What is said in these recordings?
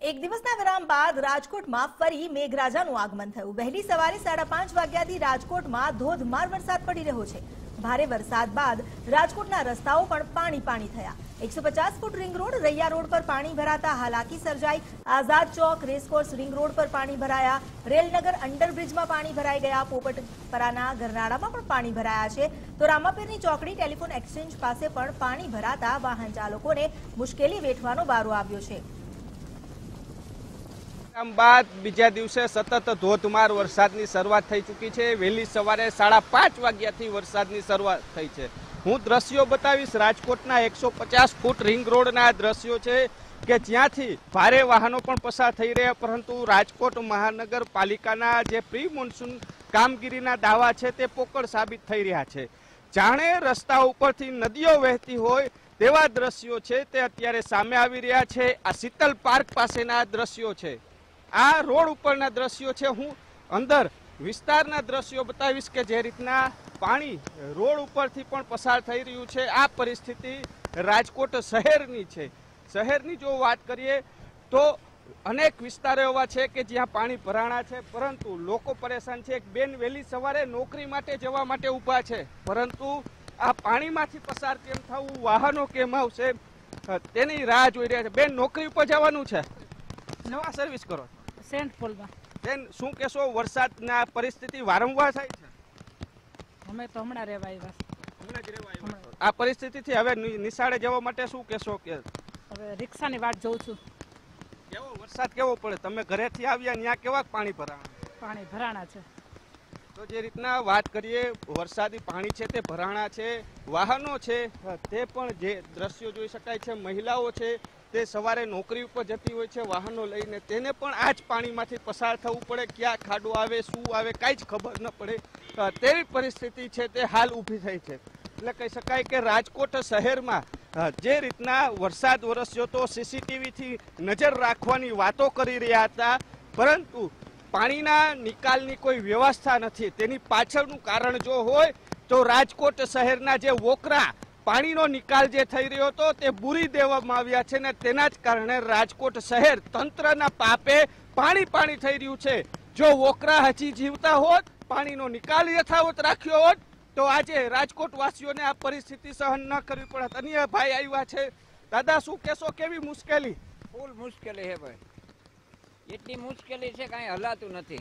એક દિવસના વિરામ બાદ રાજકોટમાં ફરી મેઘરાજાનું આગમન થયું। વહેલી સવારે 5:30 વાગ્યાથી રાજકોટમાં ધોધમાર વરસાદ પડી રહ્યો છે। ભારે વરસાદ બાદ રાજકોટના રસ્તાઓ પણ પાણી થયા। 150 foot ring road Raiya road પર પાણી ભરાતા હાલાકી સર્જાઈ। Azad Chowk racecourse ring road પર પાણી ભરાયા। રેલનગર અંડરબ્રિજમાં પાણી ભરાઈ ગયા। પોપટપરાના ગરનાળામાં પણ પાણી ભરાયા છે તો રામાપીરની ચોકડી ટેલિફોન એક્સચેન્જ પાસે પણ પાણી ભરાતા વાહન ચાલકોને મુશ્કેલી વેઠવાનો વારો આવ્યો છે। બાદ બીજા દિવસે સતત ધોધમાર વરસાદની શરૂઆત થઈ ચૂકી છે। વહેલી સવારે 5:30 વાગ્યાથી વરસાદની શરૂઆત થઈ છે। હું દ્રશ્યો બતાવીશ। રાજકોટના 150 ફૂટ રિંગ રોડના દ્રશ્યો છે કે જ્યાંથી ભારે વાહનો પણ પસાર થઈ રહ્યા, પરંતુ રાજકોટ મહાનગરપાલિકાના જે પ્રી મોન્સૂન કામગીરીના દાવા છે તે પોકળ સાબિત થઈ રહ્યા છે। જાણે રસ્તા ઉપરથી નદીઓ વહેતી હોય તેવા દ્રશ્યો છે તે અત્યારે સામે આવી રહ્યા છે। આ શીતલ પાર્ક પાસેના દ્રશ્યો છે, આ રોડ ઉપરના દ્રશ્યો છે। હું અંદર વિસ્તારના દ્રશ્યો બતાવીશ કે જે રીતના પાણી રોડ ઉપરથી પણ પસાર થઈ રહ્યું છે। આ પરિસ્થિતિ રાજકોટ શહેરની છે। શહેરની જો વાત કરીએ તો અનેક વિસ્તારો એવા છે કે જ્યાં પાણી ભરાણા છે, પરંતુ લોકો પરેશાન છે। એક બેન વહેલી સવારે નોકરી માટે જવા માટે ઊભા છે, પરંતુ આ પાણીમાંથી પસાર કેમ થવું, વાહનો કેમ આવશે તેની રાહ જોઈ રહ્યા છે। બેન, નોકરી ઉપર જવાનું છે, નવા સર્વિસ કરો સેન્ટ પોલમાં। બેન, શું કહેશો, વરસાદના પરિસ્થિતિ વારંવાર થાય છે? અમે તો હમણાં રહેવા આવ્યા, હમણાં જ રહેવા આવ્યા। આ પરિસ્થિતિથી હવે નિશાળે જવા માટે શું કહેશો? કે હવે રિક્ષાની વાટ જોઉં છું। કેવો વરસાદ કેવો પડે? તમે ઘરેથી આવ્યા ત્યાં કેવા પાણી ભરાણા? પાણી ભરાણા છે। તો જે રીતના વાત કરીએ, વરસાદી પાણી છે તે ભરાણા છે, વાહનો છે તે પણ જે દ્રશ્યો જોઈ શકાય છે। મહિલાઓ છે તે સવારે નોકરી ઉપર જતી હોય છે વાહનો લઈને, તેને પણ આ જ પાણીમાંથી પસાર થવું પડે। ક્યાં ખાડો આવે, શું આવે, કાંઈ જ ખબર ન પડે તેવી પરિસ્થિતિ છે તે હાલ ઊભી થઈ છે। એટલે કહી શકાય કે રાજકોટ શહેરમાં જે રીતના વરસાદ વરસ્યો તો સીસીટીવીથી નજર રાખવાની વાતો કરી રહ્યા હતા, પરંતુ પાણીના નિકાલની કોઈ વ્યવસ્થા નથી। તેની પાછળનું કારણ જો હોય તો રાજકોટ શહેરના જે વોકરા પાણીનો નિકાલ જે થઈ રહ્યો હતો તે બુરી દેવામાં આવ્યા છે ને તેના જ કારણે રાજકોટ શહેર તંત્રના પાપે પાણી થઈ રહ્યું છે। જો વોકરા હજી જીવતા હોત, પાણીનો નિકાલ યથાવત રાખ્યો હોત તો આજે રાજકોટ વાસીઓને આ પરિસ્થિતિ સહન ન કરવી પડત। અન્ય ભાઈ આવ્યા છે। દાદા, શું કહેશો, કેવી મુશ્કેલી? ફૂલ મુશ્કેલી છે ભાઈ, એટલી મુશ્કેલી છે કાંઈ હલાતું નથી।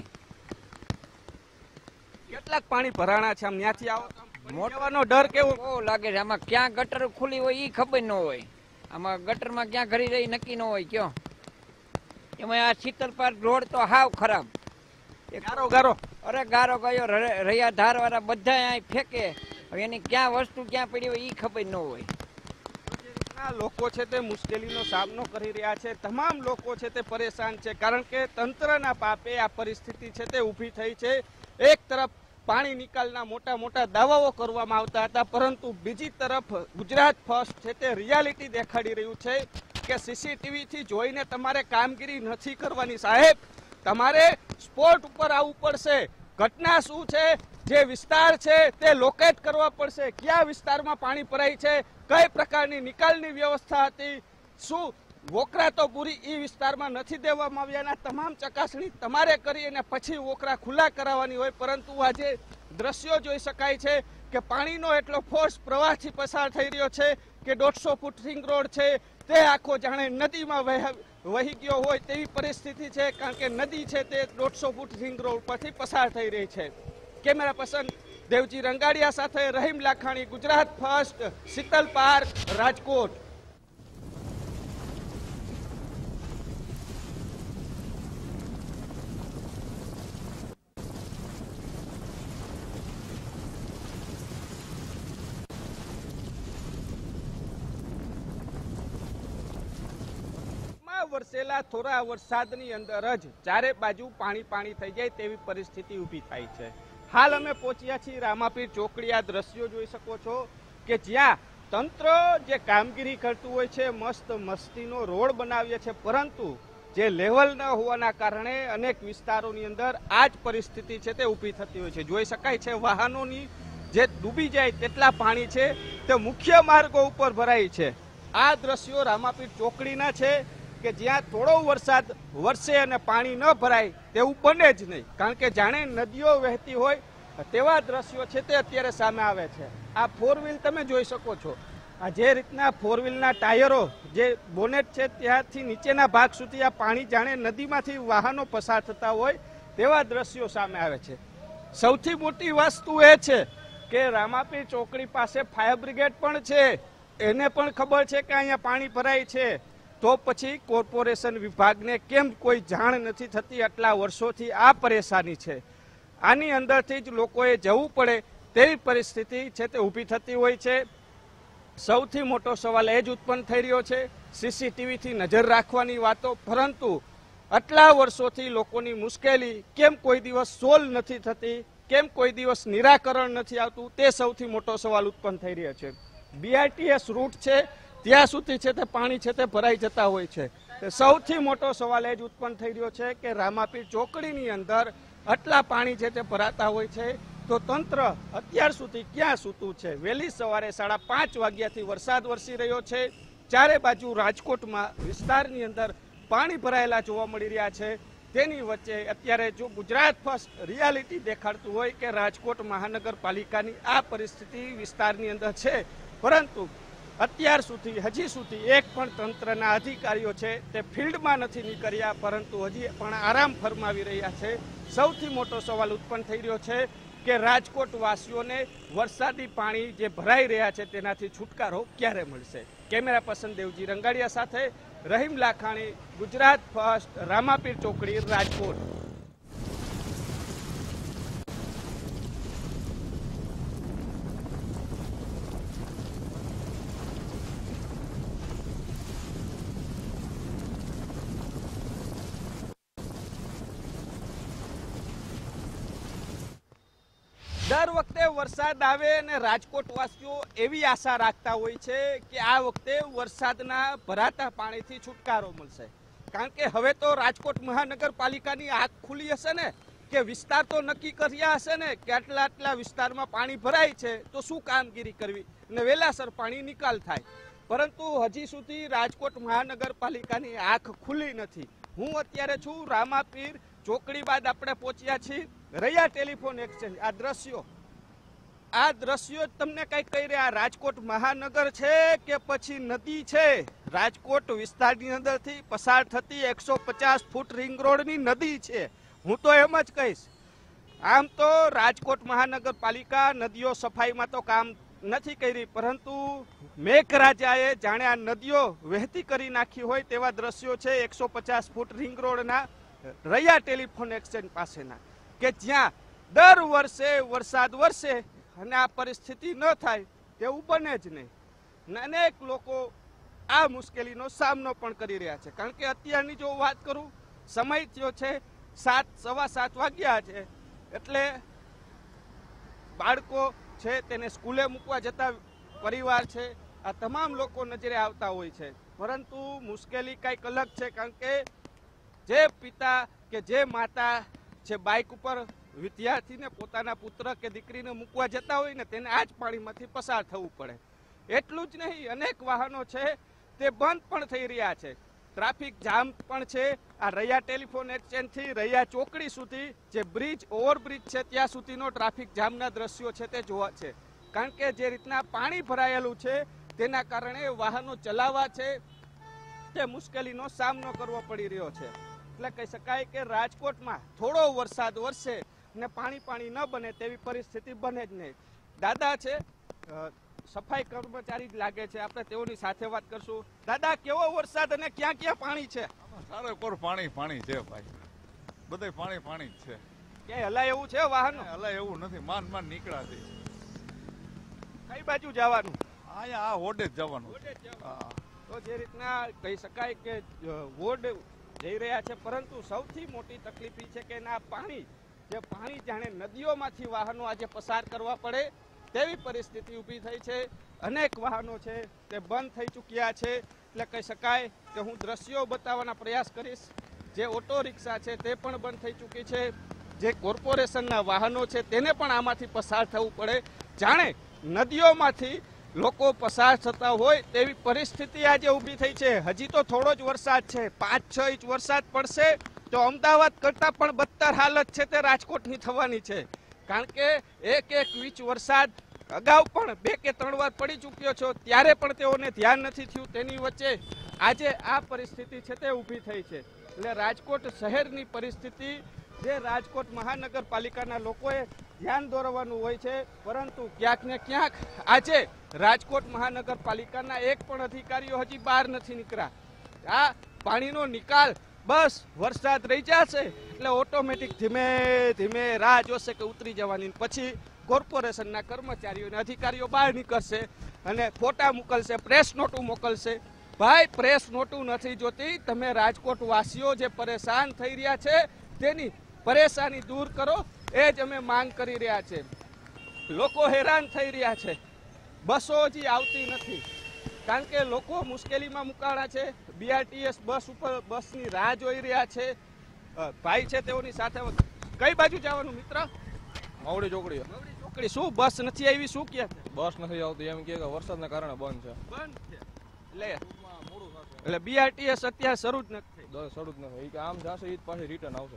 કેટલાક પાણી ભરાણા છે? આમ ત્યાંથી આવો મોટવાનો ડર કેવો બહુ લાગે છે। આમાં ક્યાં ગટર ખુલી હોય એ ખબર ન હોય, આમાં ગટરમાં ક્યાં ઘડી રહી નક્કી ન હોય કયો। એમાં આ શીતલ પાર્ક રોડ તો હાવ ખરાબ, ગારો અરે ગારો ગયો, રૈયા ધાર વાળા બધા અહીં ફેંકે, હવે એની ક્યાં વસ્તુ ક્યાં પડી હોય એ ખબર ન હોય। લોકો છે તે મુશ્કેલીનો સામનો કરી રહ્યા છે। તમામ લોકો છે તે પરેશાન છે, કારણ કે તંત્રના પાપે આ પરિસ્થિતિ છે તે ઊભી થઈ છે। એક તરફ પાણી નિકાલના મોટા દાવાઓ કરવામાં આવતા હતા, પરંતુ બીજી તરફ ગુજરાત ફર્સ્ટ છે તે રિયાલિટી દેખાડી રહ્યું છે કે સીસીટીવીથી જોઈને તમારે કામગીરી નથી કરવાની સાહેબ, તમારે સ્પોટ ઉપર આવવું પડશે। ઘટના શું છે, જે વિસ્તાર છે તે લોકેટ કરવા પડશે। કયા વિસ્તારમાં પાણી ભરાય છે, કઈ પ્રકારની નિકાલની વ્યવસ્થા હતી, શું વોકરા તો પૂરી એ વિસ્તારમાં નથી દેવામાં આવ્યા, તમામ ચકાસણી તમારે કરી અને પછી વોકરા ખુલ્લા કરાવવાની હોય। પરંતુ આજે દ્રશ્યો જોઈ શકાય છે કે પાણીનો એટલો ફોર્સ પ્રવાહથી પસાર થઈ રહ્યો છે કે 150 ફૂટ રિંગ રોડ છે તે આખો જાણે નદીમાં વહી ગયો હોય તેવી પરિસ્થિતિ છે, કારણ કે નદી છે તે 150 ફૂટ રિંગ રોડ પરથી પસાર થઈ રહી છે। કેમેરા પર્સન દેવજી રંગાડિયા સાથે રહીમ લાખાણી, ગુજરાત ફર્સ્ટ, શીતલ પાર્ક, રાજકોટ। વરસેલા થોડા વરસાદની અંદર જ ચારે બાજુ પાણી થઈ જાય તેવી પરિસ્થિતિ ઊભી થાય છે। હાલ અમે પહોંચ્યા છીએ રામાપીર ચોકડી। આ દ્રશ્યો જોઈ શકો છો કે જ્યાં તંત્ર જે કામગીરી કરતું હોય છે, મસ્ત મસ્તીનો રોડ બનાવ્યો છે, પરંતુ જે લેવલ ન હોવાના કારણે અનેક વિસ્તારોની અંદર આ જ પરિસ્થિતિ છે તે ઊભી થતી હોય છે। જોઈ શકાય છે વાહનોની જે ડૂબી જાય તેટલા પાણી છે તે મુખ્ય માર્ગો ઉપર ભરાય છે। આ દ્રશ્યો રામાપીર ચોકડીના છે। કે જ્યાં થોડો વરસાદ વરસે અને પાણી ન ભરાય તેવું બને જ નહીં, કારણ કે જાણે નદીઓ વહેતી હોય તેવા દ્રશ્યો છે તે અત્યારે સામે આવે છે. આ ફોર વ્હીલ તમે જોઈ શકો છો. આ જે રીતના ફોર વ્હીલના ટાયરો જે બોનેટ છે ત્યાંથી નીચેના ભાગ સુધી આ પાણી જાણે નદીમાંથી વાહનો પસાર થતા હોય તેવા દ્રશ્યો સામે આવે છે. સૌથી મોટી વસ્તુ એ છે કે રામાપીર ચોકડી પાસે ફાયર બ્રિગેડ પણ છે, એને પણ ખબર છે કે અહીંયા પાણી ભરાય છે, તો પછી કોર્પોરેશન વિભાગને કેમ કોઈ જાણ નથી થતી? આટલા વર્ષોથી આ પરેશાની છે, આની અંદરથી જ લોકોએ જવું પડે તેવી પરિસ્થિતિ છે તે ઊભી થતી હોય છે. સૌથી મોટો સવાલ એ જ ઉત્પન્ન થઈ રહ્યો છે, સીસીટીવીથી નજર રાખવાની વાતો, પરંતુ આટલા વર્ષોથી લોકોની મુશ્કેલી કેમ કોઈ દિવસ સોલ્વ નથી થતી, કેમ કોઈ દિવસ નિરાકરણ નથી આવતું, તે સૌથી મોટો સવાલ ઉત્પન્ન થઈ રહ્યો છે. BRTS રૂટ છે ત્યાં સુધી છે તે પાણી છે તે ભરાઈ જતા હોય છે. સૌથી મોટો સવાલ એ જ ઉત્પન્ન થઈ રહ્યો છે કે રામાપીર ચોકડીની અંદર આટલા પાણી છે તે ભરાતા હોય છે તો તંત્ર અત્યાર સુધી ક્યાં સૂતું છે? વહેલી સવારે 5:30 વાગ્યાથી વરસાદ વરસી રહ્યો છે. ચારે બાજુ રાજકોટમાં વિસ્તારની અંદર પાણી ભરાયેલા જોવા મળી રહ્યા છે. તેની વચ્ચે અત્યારે જો ગુજરાત ફર્સ્ટ રિયાલિટી દેખાડતું હોય કે રાજકોટ મહાનગરપાલિકાની આ પરિસ્થિતિ વિસ્તારની અંદર છે, પરંતુ અત્યાર સુધી હજી સુધી એક પણ તંત્રના અધિકારીઓ છે તે ફિલ્ડમાં નથી નીકળ્યા, પરંતુ હજી પણ આરામ ફરમાવી રહ્યા છે. સૌથી મોટો સવાલ ઉત્પન્ન થઈ રહ્યો છે કે રાજકોટ વાસીઓને વરસાદી પાણી જે ભરાઈ રહ્યા છે તેનાથી છુટકારો ક્યારે મળશે? કેમેરા પર્સન દેવજી રંગાડિયા સાથે રહીમ લાખાણી, ગુજરાત ફર્સ્ટ, રામાપીર ચોકડી, રાજકોટ. દર વખતે વરસાદ આવે અને રાજકોટવાસીઓ એવી આશા રાખતા હોય છે કે આ વખતે વરસાદના ભરાતા પાણીથી છુટકારો મળશે, કારણ કે હવે તો રાજકોટ મહાનગરપાલિકાની આંખ ખુલી હશે ને કે વિસ્તાર તો નક્કી કર્યા હશે ને કે આટલા વિસ્તારમાં પાણી ભરાય છે તો શું કામગીરી કરવી અને વહેલાસર પાણી નિકાલ થાય, પરંતુ હજી સુધી રાજકોટ મહાનગરપાલિકાની આંખ ખુલી નથી. હું અત્યારે છું રામાપીર ચોકડી બાદ આપણે પહોંચ્યા છીએ રૈયા ટેલિફોન એક્સચેન્જ. આ દ્રશ્યો તમને કઈ કહી રહ્યા? રાજકોટ મહાનગર છે કે પછી નદી છે? રાજકોટ વિસ્તારની અંદરથી પસાર થતી 150 ફૂટ રિંગ રોડની નદી છે. હું તો એમ જ કહીશ, આમ તો રાજકોટ મહાનગરપાલિકા નદીઓ સફાઈમાં તો કામ નથી કરી, પરંતુ મેઘરાજાએ જાણે આ નદીઓ વહેતી કરી નાખી હોય તેવા દ્રશ્યો છે 150 ફૂટ રિંગ રોડના રૈયા ટેલિફોન એક્સચેન્જ પાસેના, કે જ્યાં દર વર્ષે વરસાદ વરસે અને આ પરિસ્થિતિ ન થાય તેવું બને જ નહીં. અનેક લોકો આ મુશ્કેલીનો સામનો પણ કરી રહ્યા છે, કારણ કે અત્યારની જો વાત કરું, સમય થયો છે 7:15 વાગ્યા છે, એટલે બાળકો છે તેને સ્કૂલે મૂકવા જતા પરિવાર છે, આ તમામ લોકો નજરે આવતા હોય છે, પરંતુ મુશ્કેલી કંઈક અલગ છે, કારણ કે જે પિતા કે જે માતા છે બાઇક ઉપર વિદ્યાર્થીને પોતાના પુત્ર કે દીકરીને મૂકવા જતા હોય ને તેને આ જ પાણીમાંથી પસાર થવું પડે. એટલું જ નહીં, અનેક વાહનો છે તે બંધ પણ થઈ રહ્યા છે, ટ્રાફિક જામ પણ છે. આ રૈયા ટેલિફોન એક્સચેન્જથી રૈયા ચોકડી સુધી જે ઓવરબ્રિજ છે ત્યાં સુધીનો ટ્રાફિક જામના દ્રશ્યો છે તે જોવા છે, કારણ કે જે રીતના પાણી ભરાયેલું છે તેના કારણે વાહનો ચલાવવા છે તે મુશ્કેલીનો સામનો કરવો પડી રહ્યો છે. એટલે કહી શકાય કે રાજકોટમાં થોડો વરસાદ વરસે ને પાણી ન બને તેવી પરિસ્થિતિ બને જ નહીં. દાદા છે, સફાઈ કર્મચારી જ લાગે છે, આપણે તેઓની સાથે વાત કરશું. દાદા, કેવો વરસાદ અને ક્યાં ક્યાં પાણી છે? સારો કોર પાણી છે ભાઈ, બધે પાણી જ છે. ક્યાંય હલાય એવું છે વાહનો? હલાય એવું નથી, માંડ નીકળ્યા છે. કઈ બાજુ જવાનું? અહીંયા આ હોડે જ જવાનું. તો જે રીતના કહી શકાય કે વોર્ડ જઈ રહ્યા છે, પરંતુ સૌથી મોટી તકલીફ એ છે કે ના પાણી જાણે નદીઓમાંથી વાહનો આજે પસાર કરવા પડે તેવી પરિસ્થિતિ ઊભી થઈ છે. અનેક વાહનો છે તે બંધ થઈ ચૂક્યા છે. એટલે કહી શકાય કે હું દ્રશ્યો બતાવવાના પ્રયાસ કરીશ. જે ઓટો રિક્ષા છે તે પણ બંધ થઈ ચૂકી છે, જે કોર્પોરેશનના વાહનો છે તેને પણ આમાંથી પસાર થવું પડે, જાણે નદીઓમાંથી લોકો પસાર થતા હોય તેવી પરિસ્થિતિ આજે ઊભી થઈ છે. હજી તો થોડો જ વરસાદ છે, 5-6 ઇંચ વરસાદ પડશે તો અમદાવાદ કરતાં પણ બદતર હાલત છે તે રાજકોટની થવાની છે. કારણ કે એક ઇંચ વરસાદ અગાઉ પણ 2 કે 3 વાર પડી ચૂક્યો છો, ત્યારે પણ તેઓને ધ્યાન નથી થયું. તેની વચ્ચે આજે આ પરિસ્થિતિ છે તે ઊભી થઈ છે. એટલે રાજકોટ શહેરની પરિસ્થિતિ જે રાજકોટ મહાનગરપાલિકાના લોકોએ ધ્યાન દોરવાનું હોય છે, પરંતુ ક્યાંક ને ક્યાંક આજે રાજકોટ મહાનગરપાલિકાના એક પણ અધિકારીઓ હજી બહાર નથી નીકળ્યા. આ પાણીનો નિકાલ બસ વરસાદ રહી જશે એટલે ઓટોમેટિક ધીમે ધીમે રાહ જોશે કે ઉતરી જવાની, પછી કોર્પોરેશનના કર્મચારીઓ અને અધિકારીઓ બહાર નીકળશે અને ફોટા મોકલશે, પ્રેસ નોટું મોકલશે. ભાઈ, પ્રેસ નોટું નથી જોતી. તમે રાજકોટ વાસીઓ જે પરેશાન થઈ રહ્યા છે તેની પરેશાની દૂર કરો, એ જ અમે માંગ કરી રહ્યા છે. લોકો હેરાન થઈ રહ્યા છે, બસો હજી આવતી નથી કારણ કે લોકો મુશ્કેલીમાં મુકાણા છે. BRTS બસ ઉપર બસની રાહ જોઈ રહ્યા છે. ભાઈ છે તેઓની સાથે. કઈ બાજુ જવાનું મિત્ર? માવડી ચોકડી. માવડી ચોકડી. શું બસ નથી આવી? શું કહે? બસ નથી આવતી એમ કે વરસાદના કારણે બંધ છે. બંધ છે એટલે BRTS અત્યારે શરૂ જ નથી થઈ. શરૂ જ નથી. કે આમ જશે ઈ પાછી રિટર્ન આવશે.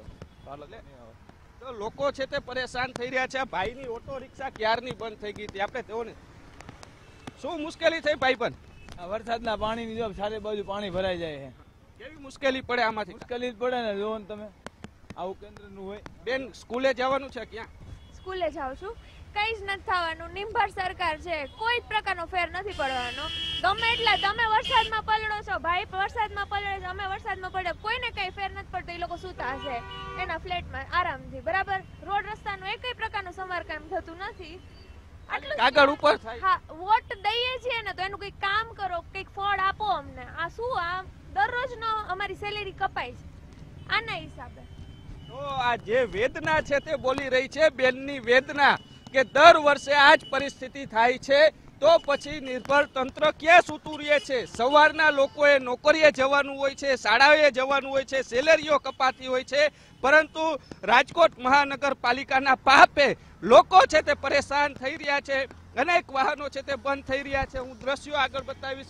તો લોકો છે તે પરેશાન થઈ રહ્યા છે. ભાઈની ઓટો રિક્ષા ક્યારની બંધ થઈ ગઈ હતી. આપણે તેઓને શું મુશ્કેલી થઈ ભાઈબંધ? આ વરસાદના પાણીની જો ચારે બાજુ પાણી ભરાઈ જાય છે. કેવી મુશ્કેલી પડે આમાંથી? મુશ્કેલી જ પડે ને. જોવો ને તમે, આવું કેન્દ્રનું હોય. બેન, સ્કૂલે જવાનું છે? ક્યાં સ્કૂલે જાઉં છું. કઈ જ નથી થવાનું. નિંભાર સરકાર છે, કોઈ જ પ્રકારનો ફેર નથી પડવાનો. ગમે એટલા તમે વરસાદમાં પલળો છો, ભાઈ વરસાદમાં પલળે છે, અમે વરસાદમાં પડે, કોઈને કઈ ફેર નથી પડતો. એ લોકો સૂતા હશે એના ફ્લેટમાં આરામથી, બરાબર. રોડ રસ્તાનું એકય પ્રકારનું સમારકામ થતું નથી. કાગળ ઉપર થાય. હા, વોટ દઈએ છીએ ને તો એનું કંઈક કામ કરો, કંઈક ફળ આપો અમને. આ શું? આ દરરોજનો અમારી સેલેરી કપાય છે આના હિસાબે. તો આ જે વેદના છે તે બોલી રહી છે, બેનની વેદના, કે દર વર્ષે આ જ પરિસ્થિતિ થાય છે. તો પછી નિર્ભર તંત્ર ક્યાં સૂતું રહે છે? સવારના લોકોએ નોકરીએ જવાનું હોય છે, શાળાએ જવાનું હોય છે, સેલેરીઓ કપાતી હોય છે, પરંતુ રાજકોટ મહાનગરપાલિકાના પાપે લોકો છે તે પરેશાન થઈ રહ્યા છે. અનેક વાહનો છે તે બંધ થઈ રહ્યા છે. હું દ્રશ્યો આગળ બતાવીશ.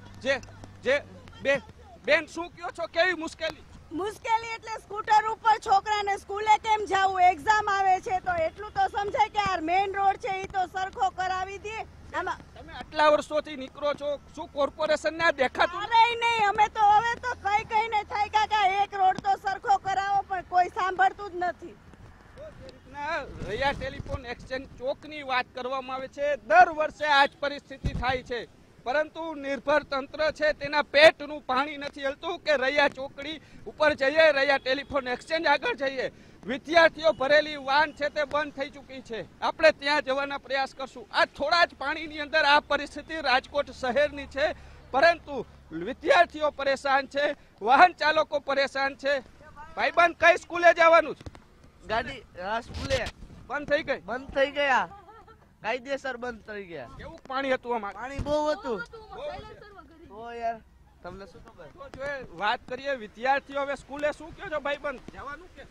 બેન, શું કહો છો? કેવી મુશ્કેલી? મુશ્કેલી એટલે સ્કૂટર ઉપર છોકરાને સ્કૂલે કેમ જવું? એક્ઝામ આવે છે તો એટલું તો સમજાય કે યાર મેઇન રોડ છે એ તો સરખો કરાવી દે. તમે આટલા વર્ષોથી નીકળો છો, શું કોર્પોરેશન ના દેખાતું? અરે નહીં, અમે તો હવે તો કઈ થાય કાકા, એક રોડ તો સરખો કરાવો, પણ કોઈ સાંભળતું જ નથી. રૈયા ટેલિફોન એક્સચેન્જ ચોકની વાત કરવામાં આવે છે. દર વર્ષે આ જ પરિસ્થિતિ થાય છે, પરંતુ નિર્ભર તંત્ર છે તેના પેટનું પાણી નથી હલતું કે રૈયા ચોકડી ઉપર જઈએ, રૈયા ટેલિફોન એક્સચેન્જ આગળ જઈએ. વિદ્યાર્થીઓ ભરેલી વાન છે તે બંધ થઈ ચૂકી છે. આપણે ત્યાં જવાના પ્રયાસ કરશું. આ થોડા જ પાણીની અંદર આ પરિસ્થિતિ રાજકોટ શહેરની છે, પરંતુ વિદ્યાર્થીઓ પરેશાન છે, વાહન ચાલકો પરેશાન છે. ભાઈબંધ, કઈ સ્કૂલે જવાનું છે? ગાડી સ્કૂલે બંધ થઈ ગયા, કાયદેસર બંધ થઈ ગયા. કેવું પાણી હતું આમાં? પાણી બહુ હતું. યાર તમને શું ખબર? તો જો વાત કરીએ વિદ્યાર્થીઓ હવે સ્કૂલે, શું કહો છો ભાઈબંધ? જવાનું કે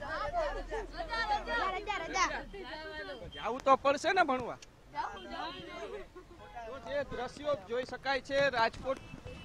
જવું તો પડશે ને ભણવા? તો જે દ્રશ્યો જોઈ શકાય છે રાજકોટ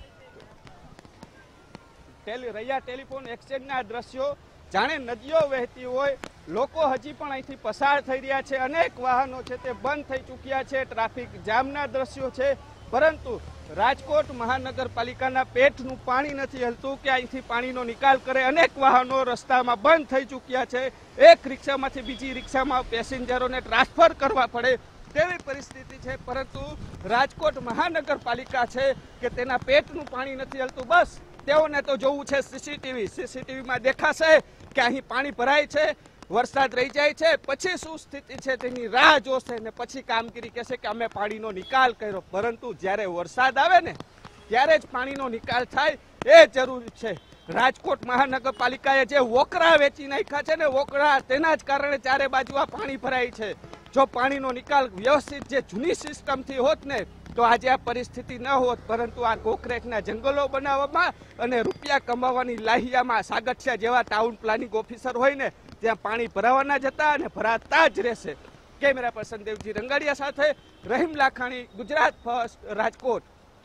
રૈયા ટેલિફોન એક્સચેન્જના દ્રશ્યો, જાણે નદીઓ વહેતી હોય. લોકો હજી પણ અહીંથી પસાર થઈ રહ્યા છે. અનેક વાહનો છે તે બંધ થઈ ચૂક્યા છે. ટ્રાફિક જામના દ્રશ્યો છે, પરંતુ રાજકોટ મહાનગરપાલિકાના પેટનું પાણી નથી હલતું કે અહીંથી પાણીનો નિકાલ કરે. અનેક વાહનો રસ્તામાં બંધ થઈ ચૂક્યા છે. એક રિક્ષામાંથી બીજી રિક્ષામાં પેસેન્જરોને ટ્રાન્સફર કરવા પડે તેવી પરિસ્થિતિ છે, પરંતુ રાજકોટ મહાનગરપાલિકા છે કે તેના પેટનું પાણી નથી હલતું. બસ તેઓને તો જોવું છે સીસીટીવીમાં દેખાશે કે અહીં પાણી ભરાય છે, વરસાદ રહી જાય છે, પછી શું સ્થિતિ છે તેની રાહ જોશે ને પછી કામગીરી કહેશે કે અમે પાણીનો નિકાલ કર્યો. પરંતુ જ્યારે વરસાદ આવે ને ત્યારે જ પાણીનો નિકાલ થાય એ જરૂરી છે. રાજકોટ મહાનગરપાલિકાએ જે વોકરા વેચી નાખ્યા છે ને, વોકરા, તેના જ કારણે ચારે બાજુ આ પાણી ભરાય છે. જો પાણીનો નિકાલ વ્યવસ્થિત જે જૂની સિસ્ટમથી હોત ને તો આજે આ પરિસ્થિતિ ન હોત, પરંતુ આ કોકરેટના જંગલો બનાવવામાં અને રૂપિયા કમાવાની લાહિયામાં સાગઠિયા જેવા ટાઉન પ્લાનિંગ ઓફિસર હોય ને ત્યાં પાણી ભરાવાના જતા અને ભરાતા જ રહેશે. કેમેરા પર્સન દેવજી રંગાડિયા સાથે રહીમ લાખાણી, ગુજરાત ફર્સ્ટ, રાજકોટ।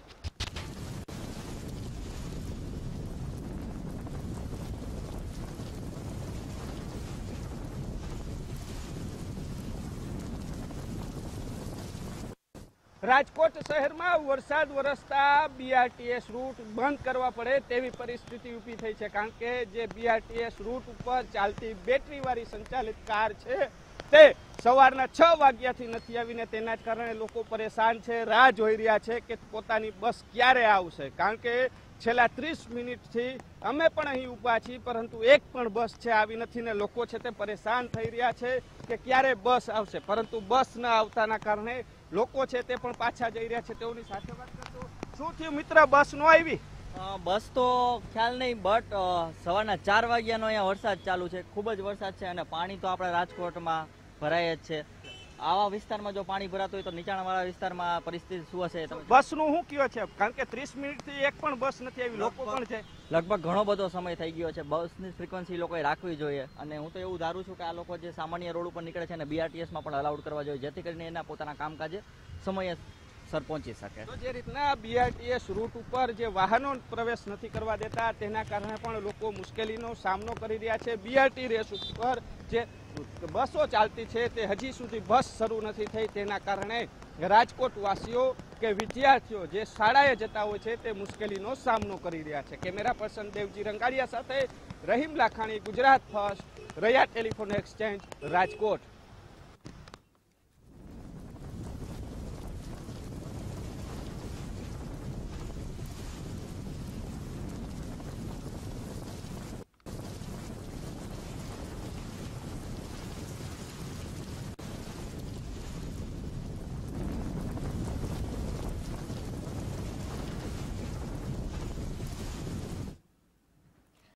રાજકોટ શહેરમાં વરસાદ વરસતા બીઆરટીએસ રૂટ બંધ કરવા પડે તેવી પરિસ્થિતિ ઊભી થઈ છે, કારણ કે જે બીઆરટીએસ રૂટ ઉપર ચાલતી બેટરીવાળી સંચાલિત કાર છે તે સવારના 6 વાગ્યાથી નથી આવીને તેના જ કારણે લોકો પરેશાન છે, રાહ જોઈ રહ્યા છે કે પોતાની બસ ક્યારે આવશે, કારણ કે છેલ્લા 30 મિનિટથી અમે પણ અહીં ઊભા છીએ પરંતુ એક પણ બસ છે આવી નથી ને લોકો છે તે પરેશાન થઈ રહ્યા છે કે ક્યારે બસ આવશે, પરંતુ બસ ન આવતાના કારણે લોકો છે તે પણ પાછા જઈ રહ્યા છે। તેઓની સાથે વાત કરતો, શું થયું મિત્ર, બસ નો આવી? બસ તો ખ્યાલ નહીં, બટ સવારના 4 વાગ્યાનો અહીંયા વરસાદ ચાલુ છે, ખૂબ જ વરસાદ છે અને પાણી તો આપણા રાજકોટમાં ભરાય જ છે। આવા વિસ્તારમાં જો પાણી ભરાતું હોય તો નીચાણવાળા વિસ્તારમાં પરિસ્થિતિ શું હશે? બસનું શું કયો છે, કારણ કે 30 મિનિટથી એક પણ બસ નથી આવી, લોકો પણ છે લગભગ ઘણો બધો સમય થઈ ગયો છે, બસની ફ્રીક્વન્સી લોકોએ રાખવી જોઈએ અને હું તો એવું ધારું છું કે આ લોકો જે સામાન્ય રોડ ઉપર નીકળે છે અને બીઆરટીએસમાં પણ અલાઉડ કરવા જોઈએ, જેથી કરીને એના પોતાના કામકાજે સમયે સર પહોંચી શકે। તો જે રીતના બીઆરટીએસ રૂટ ઉપર જે વાહનો પ્રવેશ નથી કરવા દેતા તેના કારણે પણ લોકો મુશ્કેલીનો સામનો કરી રહ્યા છે। બીઆરટી રેસ ઉપર જે બસો ચાલતી છે તે હજી સુધી બસ શરૂ નથી થઈ, તેના કારણે રાજકોટ વાસીઓ કે વિદ્યાર્થીઓ જે શાળાએ જતા હોય છે તે મુશ્કેલીનો સામનો કરી રહ્યા છે। કેમેરા પર્સન દેવજી રંગાડિયા સાથે Rahim Lakhani, Gujarat First, Raiya telephone exchange, Rajkot.